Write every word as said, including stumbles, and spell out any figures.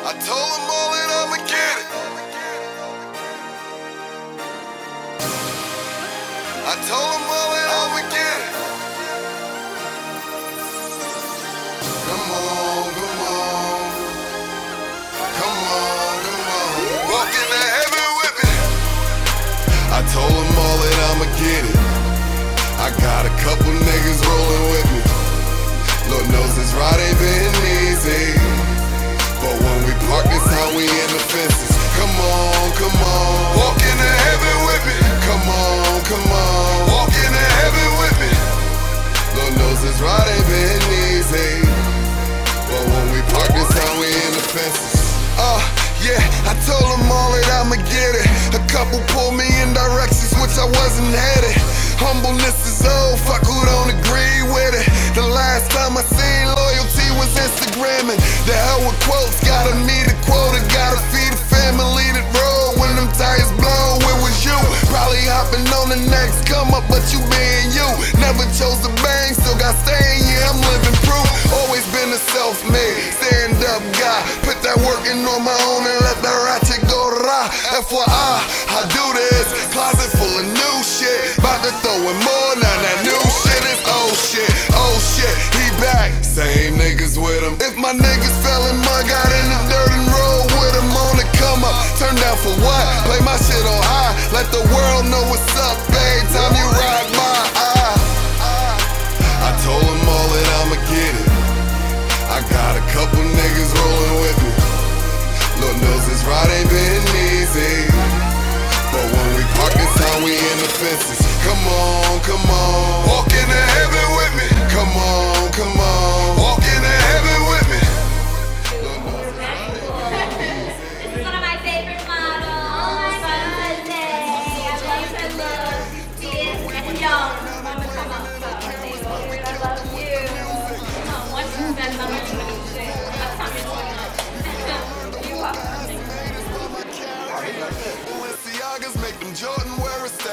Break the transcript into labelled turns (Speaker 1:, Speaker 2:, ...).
Speaker 1: I told them all that I'ma get it. I told them all that I'ma get it. Come on, come on. Come on, come on. Walk into heaven with me. I told them all that I'ma get it. I got a couple niggas rolling with me. Lord knows this ride ain't been easy, but when we park, it's how we in the fences. Come on, come on. Walk into heaven with me. Come on, come on. Walk into heaven with me. Lord knows this ride ain't been easy, but when we park, it's how we in the fences. Uh, yeah, I told them all that I'ma get it. A couple pulled me in directions which I wasn't headed. Humbleness is old, fuck who don't agree with it. The last time I seen loyalty was Instagramming. The hell with quotes, gotta meet a quota, gotta feed a family that roll. When them tires blow, it was you. Probably hopping on the next come up, but you being you. Never chose to bang, still got staying, yeah, I'm living proof. Always been a self-made, stand-up guy. Put that working on my own and let that ratchet go rah. F Y I, I do this, closet full of new shit. About to throw in more, now that new shit is old shit. Oh shit, he back, same niggas with him. If my niggas fell in mud, got in the dirt and rolled with him on the come up. Turn down for what? Play my shit on high, let the world know what's up, babe. Time you ride my eye. I told them all that I'ma get it. I got a couple niggas rolling with me. Lord knows this ride ain't been easy, but when we park, it's how we in the fences. Come on, come on. Walk into heaven with me. Come on, come on. Walk into heaven with me.
Speaker 2: This is one of my favorite models. Oh my God. I love her look. She is young. Mama, come on. I love you. Come on, once you spend summer twenty-six. That's how you're twenty-nine. You are.
Speaker 1: Balenciagas make them Jordan wear a